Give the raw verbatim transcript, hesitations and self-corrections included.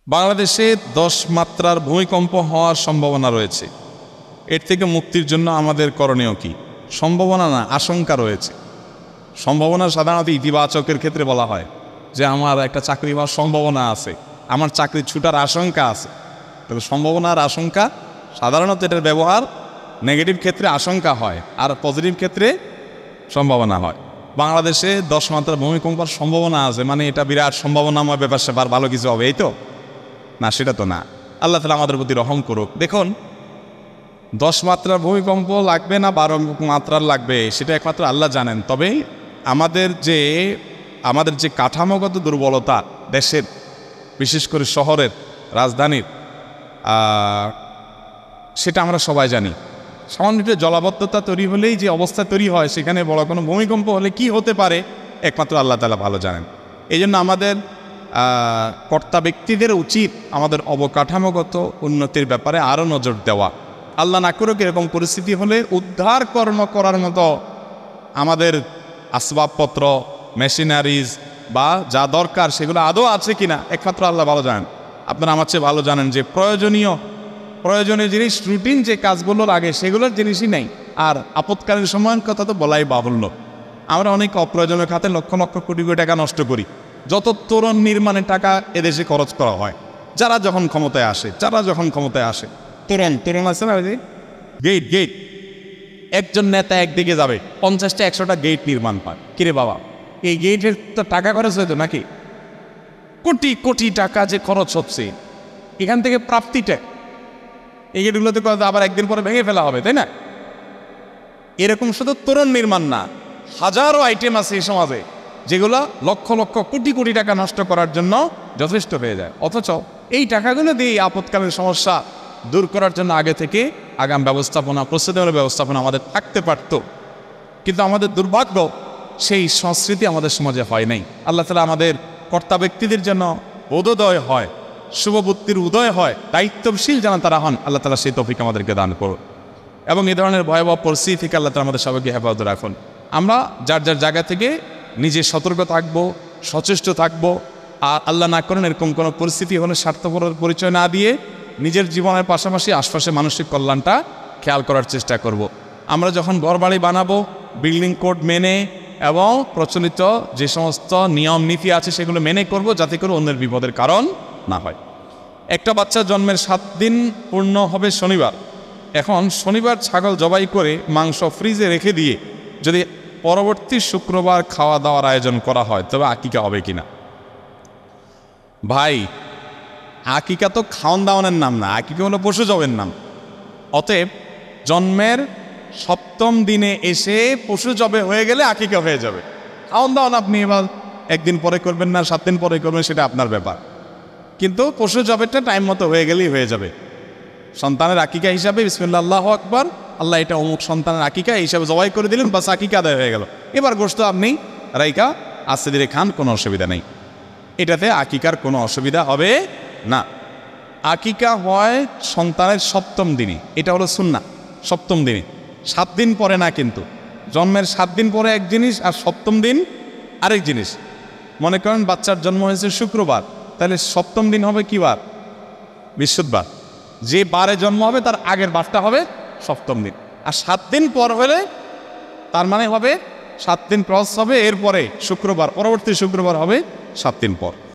বাংলাদেশে দশ মাত্রার ভূমিকম্প হওয়ার সম্ভাবনা রয়েছে। এর থেকে মুক্তির জন্য আমাদের করণীয় কি? সম্ভাবনা না, আশঙ্কা রয়েছে। সম্ভাবনা সাধারণত ইতিবাচকের ক্ষেত্রে বলা হয় যে আমার একটা চাকরি হওয়ার সম্ভাবনা আছে, আমার চাকরি ছুটার আশঙ্কা আছে। তবে সম্ভাবনার আশঙ্কা সাধারণত এটার ব্যবহার নেগেটিভ ক্ষেত্রে আশঙ্কা হয়, আর পজিটিভ ক্ষেত্রে সম্ভাবনা হয়। বাংলাদেশে দশ মাত্রার ভূমিকম্পের সম্ভাবনা আছে মানে এটা বিরাট সম্ভাবনাময় ব্যাপার, সেবার ভালো কিছু হবে এই তো না, সেটা তো না। আল্লাহ তাআলা আমাদের প্রতি রহম করুক। দেখুন, দশ মাত্রার ভূমিকম্প লাগবে না বারো মাত্রার লাগবে সেটা একমাত্র আল্লাহ জানেন। তবে আমাদের যে আমাদের যে কাঠামোগত দুর্বলতা দেশের, বিশেষ করে শহরের, রাজধানীর, সেটা আমরা সবাই জানি। সামান্য একটু জলাবদ্ধতা তৈরি হলেই যে অবস্থা তৈরি হয়, সেখানে বড় কোনো ভূমিকম্প হলে কি হতে পারে একমাত্র আল্লাহ তাআলা ভালো জানেন। এই জন্য আমাদের কর্তা ব্যক্তিদের উচিত আমাদের অবকাঠামোগত উন্নতির ব্যাপারে আরও নজর দেওয়া। আল্লাহ না করুক এরকম পরিস্থিতি হলে উদ্ধার কর্ম করার মতো আমাদের আসবাবপত্র, মেশিনারিজ বা যা দরকার সেগুলো আদৌ আছে কিনা একমাত্র আল্লাহ ভালো জানেন। আপনারা আমার চেয়ে ভালো জানেন যে প্রয়োজনীয় প্রয়োজনীয় জিনিস, রুটিন যে কাজগুলোর আগে সেগুলোর জিনিসই নেই। আর আপৎকালীন সময়ের কথা তো বলাই বাহুল্য। আমরা অনেক অপ্রয়োজনীয় খাতে লক্ষ লক্ষ কোটি কোটি টাকা নষ্ট করি। যত তোরণ নির্মাণের টাকা এদেশে খরচ করা হয় যারা যখন ক্ষমতায় আসে যারা যখন ক্ষমতায় আসে তোরণ তোরণ আছে না, গেট গেট একজন নেতা একদিকে যাবে, পঞ্চাশটা একশোটা গেট নির্মাণ পায়। কিরে বাবা, এই গেটের তো টাকা খরচ হয়তো নাকি? কোটি কোটি টাকা যে খরচ হচ্ছে, এখান থেকে প্রাপ্তিটা এই গেটগুলোতে আবার একদিন পরে ভেঙে ফেলা হবে, তাই না? এরকম শুধু তোরণ নির্মাণ না, হাজারো আইটেম আছে এই সমাজে যেগুলো লক্ষ লক্ষ কোটি কোটি টাকা নষ্ট করার জন্য যথেষ্ট হয়ে যায়। অথচ এই টাকাগুলো দিয়ে আপৎকালীন সমস্যা দূর করার জন্য আগে থেকে আগাম ব্যবস্থাপনা, প্রস্তুতিমূলক ব্যবস্থাপনা আমাদের থাকতে পারত। কিন্তু আমাদের দুর্ভাগ্য, সেই সংস্কৃতি আমাদের সমাজে হয় নাই। আল্লাহ তাআলা আমাদের কর্তা ব্যক্তিদের জন্য বোধোদয় হয়, শুভবুদ্ধির উদয় হয়, দায়িত্বশীল যেন তারা হন। আল্লাহ তাআলা সেই তৌফিক আমাদেরকে দান করুন এবং এই ধরনের ভয়াবহ পরিস্থিতি থেকে আল্লাহ তাআলা আমাদের সবাইকে হেফাজত রাখুন। আমরা যার যার জায়গা থেকে নিজে সতর্ক থাকবো, সচেষ্ট থাকবো। আর আল্লাহ না করেন এরকম কোনো পরিস্থিতি হলে স্বার্থপরের পরিচয় না দিয়ে নিজের জীবনের পাশাপাশি আশপাশে মানসিক কল্যাণটা খেয়াল করার চেষ্টা করব। আমরা যখন ঘরবাড়ি বানাবো বিল্ডিং কোড মেনে এবং প্রচলিত যে সমস্ত নিয়ম নীতি আছে সেগুলো মেনে করব, যাতে করে অন্যের বিপদের কারণ না হয়। একটা বাচ্চা জন্মের সাত দিন পূর্ণ হবে শনিবার। এখন শনিবার ছাগল জবাই করে মাংস ফ্রিজে রেখে দিয়ে যদি পরবর্তী শুক্রবার খাওয়া দাওয়ার আয়োজন করা হয় তবে আকিকা হবে কিনা? ভাই, আকিকা তো খাওয়ান দাওয়ানের নাম না, আকিকা হলো পশু জবের নাম। অতএব জন্মের সপ্তম দিনে এসে পশু জবে হয়ে গেলে আকিকা হয়ে যাবে। খাওয়ান দাওয়ান আপনি এবার একদিন পরে করবেন না সাত দিন পরে করবেন, সেটা আপনার ব্যাপার। কিন্তু পশু জবেরটা টাইম মতো হয়ে গেলেই হয়ে যাবে। সন্তানের আকিকা হিসাবে বিসমিল্লাহ আল্লাহু আকবার, আল্লাহ এটা অমুক সন্তানের আকিকা এই হিসাবে জবাই করে দিলেন, বাস আকিকা আদায় হয়ে গেল। এবার গোশত আপনি রাইকা আস্তে ধীরে খান, কোনো অসুবিধা নেই। এটাতে আকিকার কোনো অসুবিধা হবে না। আকিকা হয় সন্তানের সপ্তম দিনে, এটা হলো সুন্নাহ। সপ্তম দিনে, সাত দিন পরে না। কিন্তু জন্মের সাত দিন পরে এক জিনিস আর সপ্তম দিন আরেক জিনিস। মনে করেন বাচ্চার জন্ম হয়েছে শুক্রবার, তাহলে সপ্তম দিন হবে কি বার? বৃহস্পতিবার। যে বারে জন্ম হবে তার আগের বারটা হবে সপ্তম দিন। আর সাত দিন পর হলে তার মানে হবে সাত দিন ক্রস হবে, এরপরে শুক্রবার, পরবর্তী শুক্রবার হবে সাত দিন পর।